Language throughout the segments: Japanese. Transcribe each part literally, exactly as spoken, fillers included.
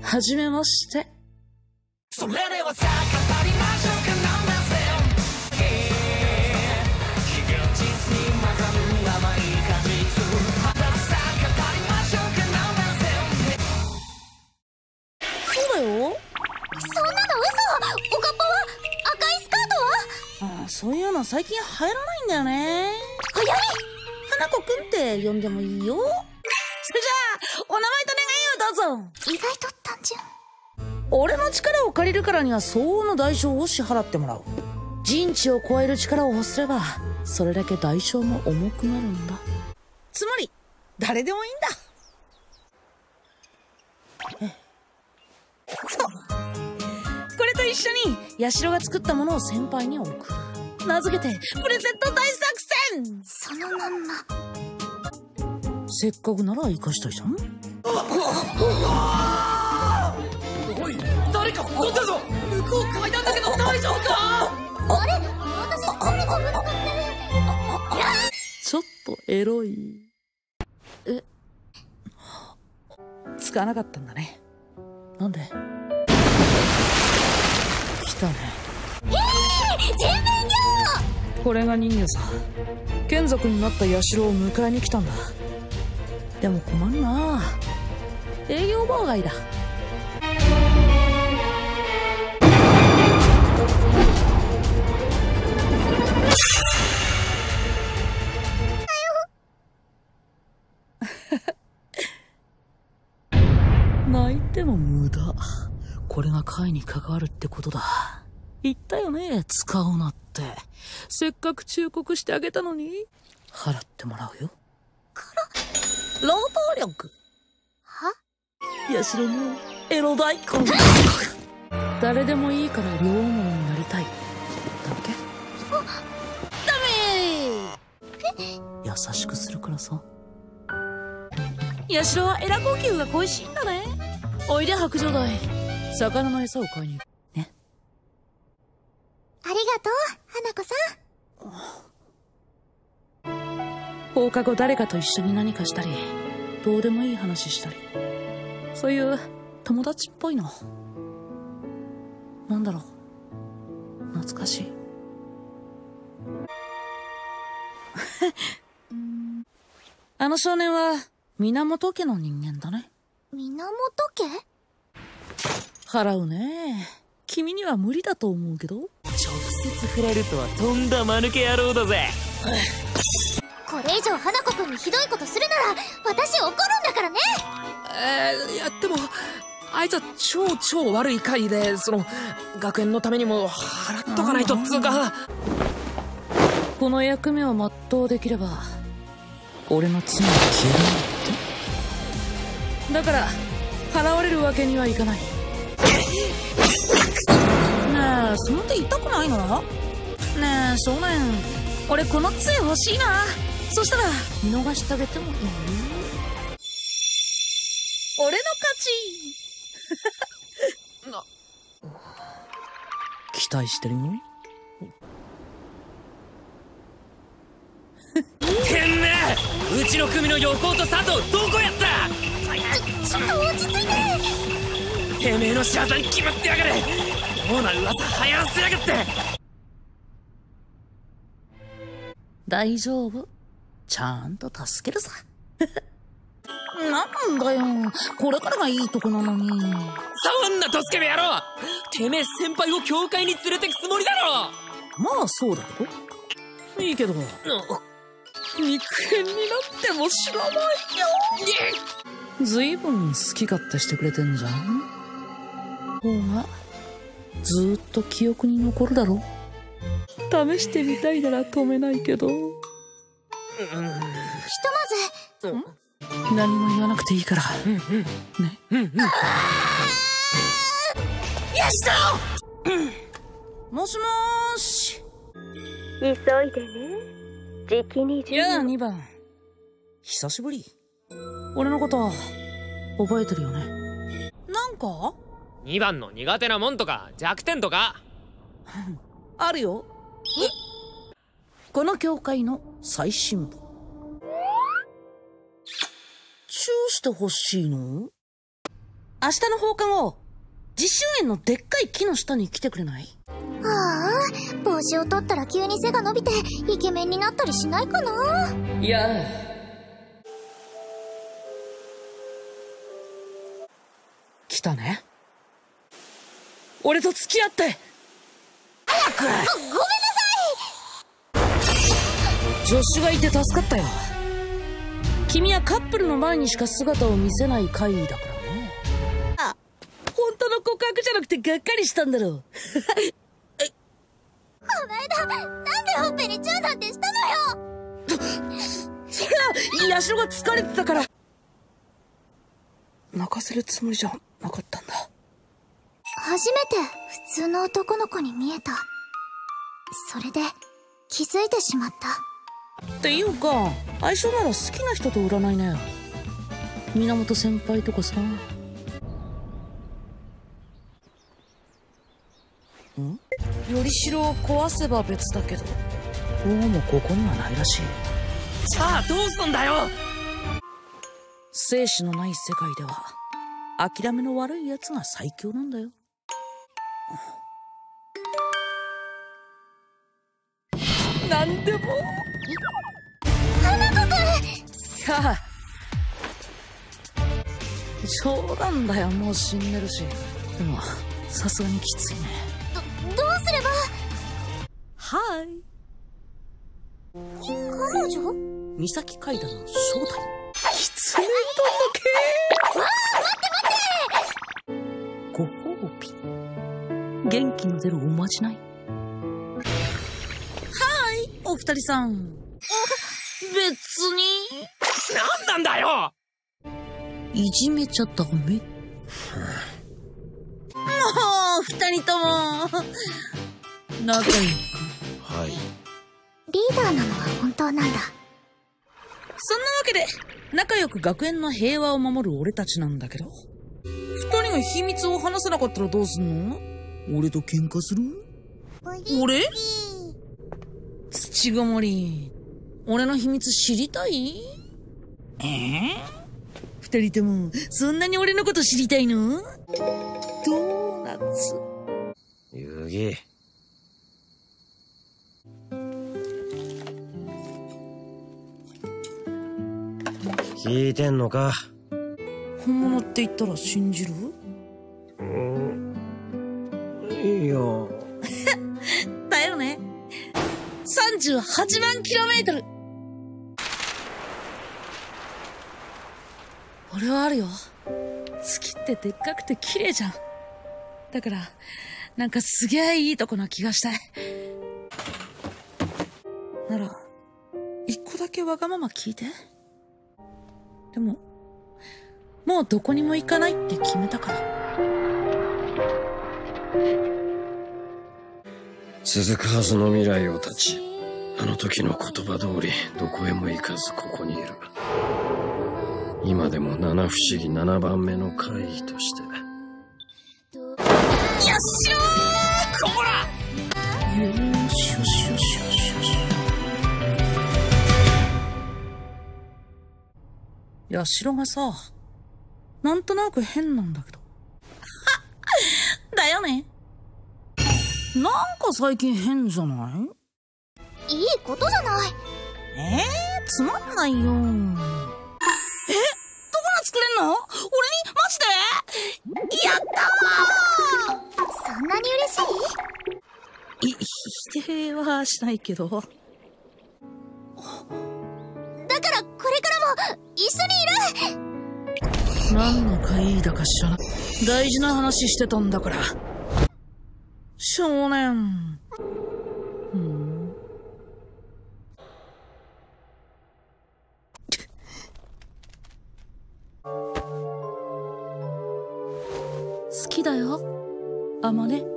はじめまして。 それではさあ語りましょうか。なんだぜ非現実に混ざる甘い果実。またさあ語りましょうか。なんだぜそうだよ。 そんなの嘘。おかっぱは赤いスカートは？ ああ、そういうの最近流行らないんだよね。 はやり花子くんって呼んでもいいよ。それじゃあお名前と願いをどうぞ。 意外と単純。 俺の力を借りるからには相応の代償を支払ってもらう。人知を超える力を欲すればそれだけ代償も重くなるんだ。つまり誰でもいいんだ。そう、これと一緒にヤシロが作ったものを先輩に送る。名付けてプレゼント大作戦。 そのまんま。 せっかくなら生かしたいじゃん。 おい、誰か怒ったぞ。向こう階段だけど大丈夫か。 あれ、私誰かぶつかってる。 ちょっとエロい。え、使わなかったんだね。なんで？来たね。 えー、人面魚。 これが人魚さ。眷属になったヤシロを迎えに来たんだ。でも困るな。営業妨害だ。泣いても無駄。これが会に関わるってことだ。言ったよね、使うなって。せっかく忠告してあげたのに。払ってもらうよ。労働力。 は？ ヤシロのエロ大根。誰でもいいから両思いになりたいだっけ？ダメー。優しくするからさ。ヤシロはエラ呼吸が恋しいんだね。おいで白状代。魚の餌を買いに行くね。 ありがとう、花子さん。放課後誰かと一緒に何かしたり、どうでもいい話したり、そういう友達っぽいの。なんだろう、懐かしい。あの少年は源家の人間だね。 源家？ 払うね。君には無理だと思うけど。 直接触れるとはとんだ間抜け野郎だぜ。 これ以上花子くんにひどいことするなら私怒るんだからね。 えー、いやでもあいつは超超悪い回で、その学園のためにも払っとかないとっつうか。 この役目を全うできれば俺の罪は消えるんだって。だから払われるわけにはいかない。ねえ、その手痛くないの？ねえ少年、俺この杖欲しいな。そしたら見逃してあげてもいい？俺の勝ち。期待してるよ。 てめえ、うちの組の横尾と佐藤どこやった？ ちょっと落ち着いて。 てめえの仕業に決まってやがる。妙な噂流行らせやがって。 大丈夫、ちゃんと助けるさ。なんだよ、これからがいいとこなのに。 そんなドスケベ野郎、てめえ先輩を教会に連れてくつもりだろ。 まあそうだけど。いいけど、肉片になっても知らないよ。ずいぶん好き勝手してくれてんじゃん。方がずーっと記憶に残るだろ。試してみたいなら止めないけど。ひとまず、 ん？何も言わなくていいから。 うんうんね。 うんうん。よしと。 もしもーし。 急いでね。じきにじゅう。 やあにばん。久しぶり。俺のこと覚えてるよね。なんかにばんの苦手なもんとか弱点とかあるよ。この教会の最新部。チューしてほしいの？ 明日の放課後、実習園のでっかい木の下に来てくれない？ ああ、帽子を取ったら急に背が伸びてイケメンになったりしないかな。 いや、来たね。俺と付き合って。早く。ご、ごめんなさい。助手がいて助かったよ。君はカップルの前にしか姿を見せない怪異だからね。あ、本当の告白じゃなくてがっかりしたんだろう。 こないだ、なんでほっぺにチューなんてしたのよ。 そりゃ、ヤシロが疲れてたから。泣かせるつもりじゃなかったんだ。 初めて普通の男の子に見えた。それで気づいてしまった。 っていうか、相性なら好きな人と占いなよ。源先輩とかさ。ん？よりしろを壊せば別だけど、どうもここにはないらしい。 さあどうすんだよ。 生死のない世界では諦めの悪いやつが最強なんだよ。なんでも。 花子くん。 いや、冗談だよ。もう死んでるし。でもさすがにきついね。 ど、どうすれば。 はい。 彼女？ 三崎階段の正体。きつねうどんの系。 わあ、待って待って。 ご褒美。元気の出るおまじない。はい、お二人さん。別に。 なんなんだよ。 いじめちゃダメ。もう二人とも仲良く。 はい。 リーダーなのは本当なんだ。 そんなわけで仲良く学園の平和を守る俺たちなんだけど、二人が秘密を話せなかったらどうすんの？俺と喧嘩する？俺？土ごもり、俺の秘密知りたい？えー、二人ともそんなに俺のこと知りたいの？ドーナツ。 遊戯。聞いてんのか？ 本物って言ったら信じる？ うん、いや。 だよね。さんじゅうはちまんキロメートル。俺はあるよ。月ってでっかくて綺麗じゃん。だからなんかすげえいいとこな気がしたい。なら一個だけわがまま聞いて。でももうどこにも行かないって決めたから。 続くはずの未来を断ち、あの時の言葉通りどこへも行かずここにいる。今でも七不思議七番目の怪異として。よっしゃー！こら！よーしよしよしよしよし。ヤシロがさ、なんとなく変なんだけど。だよね。なんか最近変じゃない？ いいことじゃない。 えー、つまんないよ。え、どこが作れんの？俺にマジで？やったー！ そんなに嬉しい？ い、否定はしないけど。だからこれからも一緒にいる。 何の会だか知らない。大事な話してたんだから。少年。うん。好きだよ、あまね。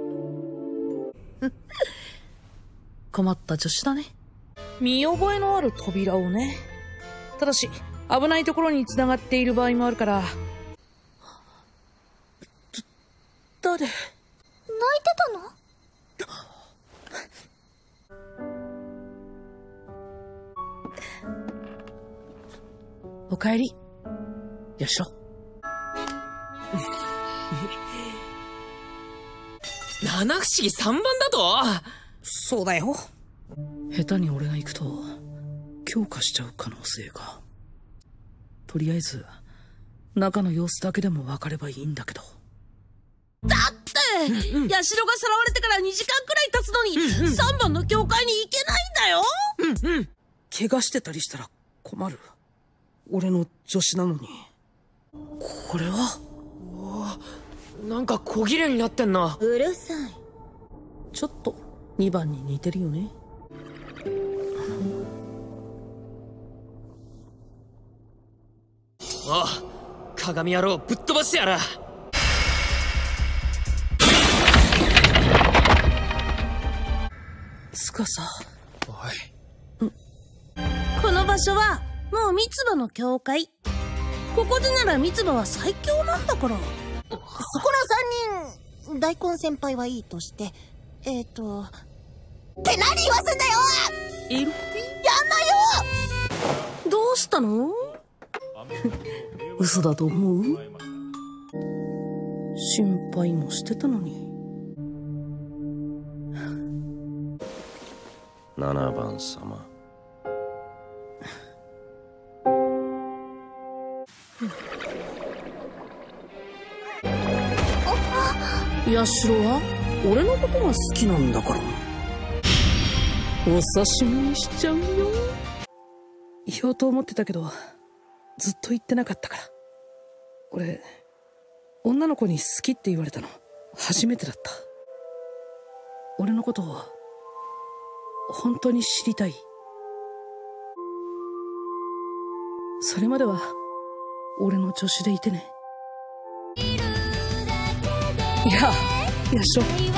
困った女子だね。見覚えのある扉をね。ただし危ないところに繋がっている場合もあるから。誰？ 泣いてたの？ おかえり、よしろ。 七不思議三番だと。 そうだよ。下手に俺が行くと強化しちゃう可能性が。とりあえず中の様子だけでも分かればいいんだけど。だって、うんうん、ヤシロがさらわれてからにじかんくらい経つのに、うんうん、さんばんの教会に行けないんだよ。うんうん。怪我してたりしたら困る。俺の助手なのに。これはおお、なんか小切れになってんな。 うるさい。ちょっとにばんに似てるよね。 ああ、鏡野郎ぶっ飛ばしてやら。 つかさ。 おい。 この場所はもう三葉の教会。ここでなら三葉は最強なんだから。 そこの三人、大根先輩はいいとして、えっと、って何言わせんだよ。 いる？やんなよ。どうしたの？嘘だと思う？心配もしてたのに。 ななばん様。 ヤシロは俺のことが好きなんだから、お刺身にしちゃうよ。言おうと思ってたけどずっと言ってなかったから。俺女の子に好きって言われたの初めてだった。俺のことを本当に知りたい。それまでは俺の助手でいてね。いや、ヤシロ